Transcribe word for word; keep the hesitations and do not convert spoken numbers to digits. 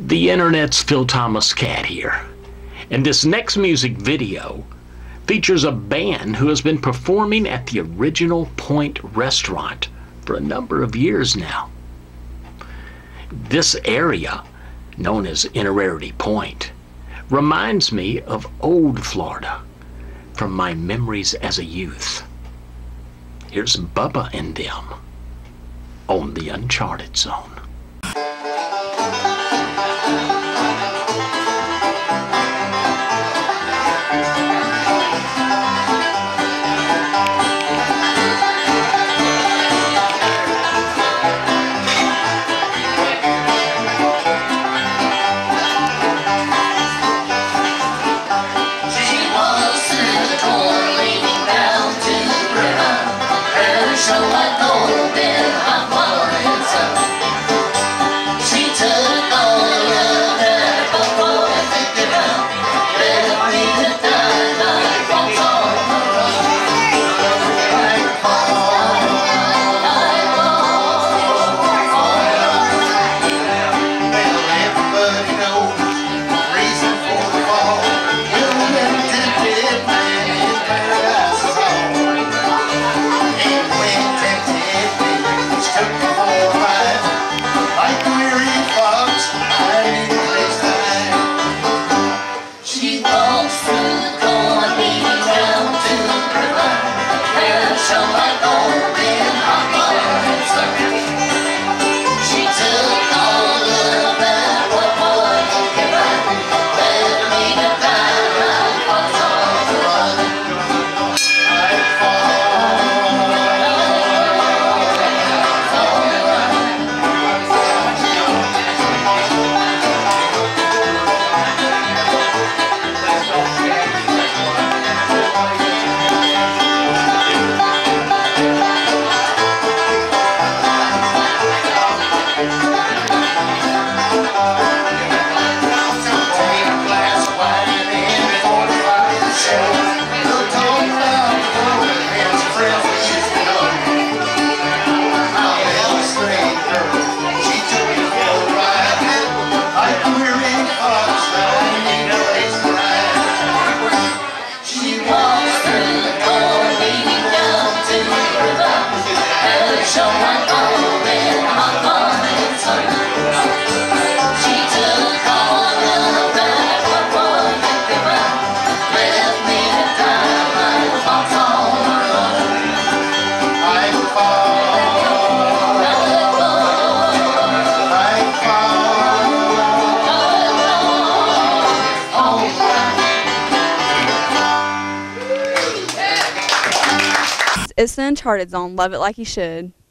The Internet's Phil Thomas Cat here, and this next music video features a band who has been performing at the Original Point restaurant for a number of years now. This area, known as Innerarity Point, reminds me of old Florida from my memories as a youth. Here's Bubba and Them on the Uncharted Zone. It's the Uncharted Zone. Love it like you should.